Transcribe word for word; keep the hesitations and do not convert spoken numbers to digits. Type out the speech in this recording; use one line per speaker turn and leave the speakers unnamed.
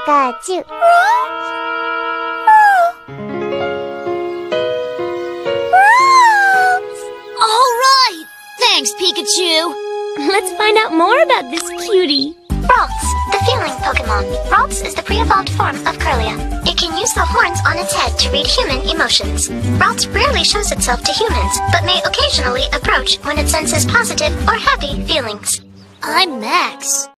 Pikachu.
All right! Thanks, Pikachu!
Let's find out more about this cutie.
Ralts, the feeling Pokemon. Ralts is the pre-evolved form of Curlia. It can use the horns on its head to read human emotions. Ralts rarely shows itself to humans, but may occasionally approach when it senses positive or happy feelings.
I'm Max.